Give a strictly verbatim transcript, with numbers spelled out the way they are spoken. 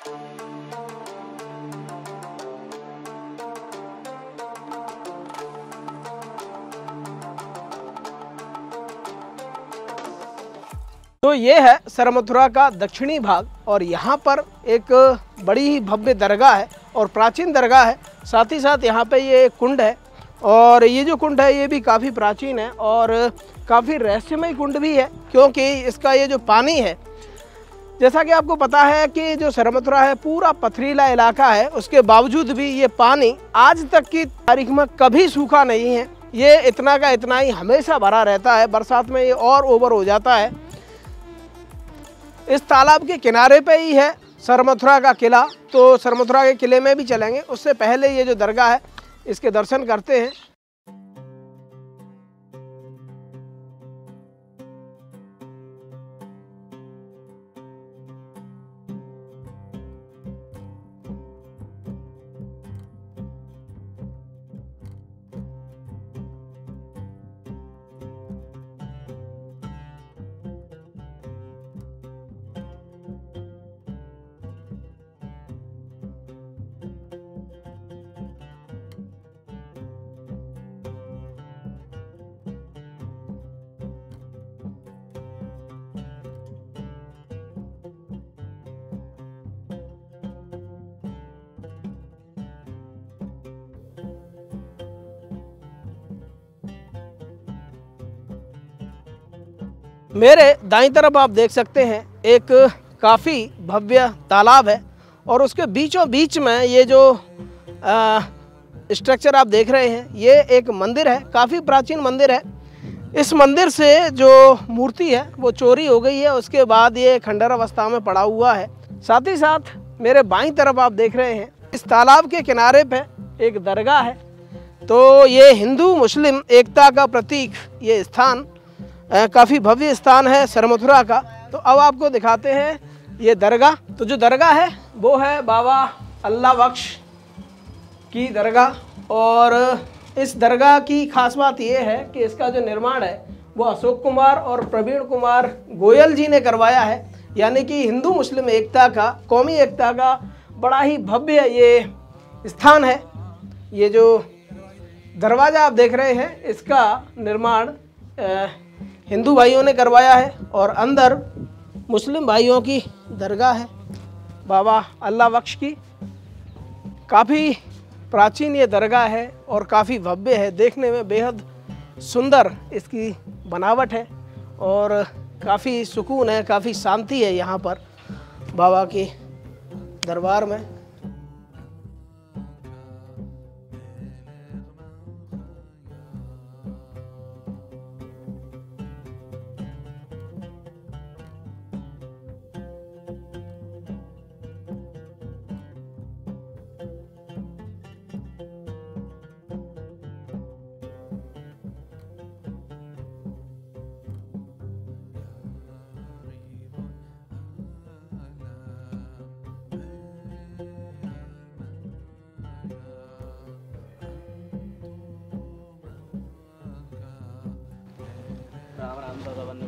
तो ये है सरमथुरा का दक्षिणी भाग और यहाँ पर एक बड़ी ही भव्य दरगाह है और प्राचीन दरगाह है। साथ ही साथ यहाँ पे ये कुंड है और ये जो कुंड है ये भी काफ़ी प्राचीन है और काफ़ी रहस्यमय कुंड भी है, क्योंकि इसका ये जो पानी है, जैसा कि आपको पता है कि जो सरमथुरा है पूरा पथरीला इलाका है, उसके बावजूद भी ये पानी आज तक की तारीख में कभी सूखा नहीं है। ये इतना का इतना ही हमेशा भरा रहता है, बरसात में ये और ओवर हो जाता है। इस तालाब के किनारे पे ही है सरमथुरा का किला, तो सरमथुरा के किले में भी चलेंगे। उससे पहले ये जो दरगाह है इसके दर्शन करते हैं। मेरे दाईं तरफ आप देख सकते हैं एक काफ़ी भव्य तालाब है और उसके बीचों बीच में ये जो स्ट्रक्चर आप देख रहे हैं ये एक मंदिर है, काफ़ी प्राचीन मंदिर है। इस मंदिर से जो मूर्ति है वो चोरी हो गई है, उसके बाद ये खंडर अवस्था में पड़ा हुआ है। साथ ही साथ मेरे बाईं तरफ आप देख रहे हैं इस तालाब के किनारे पे एक दरगाह है। तो ये हिंदू मुस्लिम एकता का प्रतीक ये स्थान काफ़ी भव्य स्थान है सरमथुरा का। तो अब आपको दिखाते हैं ये दरगाह। तो जो दरगाह है वो है बाबा अल्लाह बख्श की दरगाह और इस दरगाह की खास बात ये है कि इसका जो निर्माण है वो अशोक कुमार और प्रवीण कुमार गोयल जी ने करवाया है। यानी कि हिंदू मुस्लिम एकता का, कौमी एकता का बड़ा ही भव्य ये स्थान है। ये जो दरवाज़ा आप देख रहे हैं इसका निर्माण हिंदू भाइयों ने करवाया है और अंदर मुस्लिम भाइयों की दरगाह है बाबा अल्लाह बख्श की। काफ़ी प्राचीन ये दरगाह है और काफ़ी भव्य है, देखने में बेहद सुंदर इसकी बनावट है और काफ़ी सुकून है, काफ़ी शांति है यहाँ पर बाबा के दरबार में। राम राम दादा बंद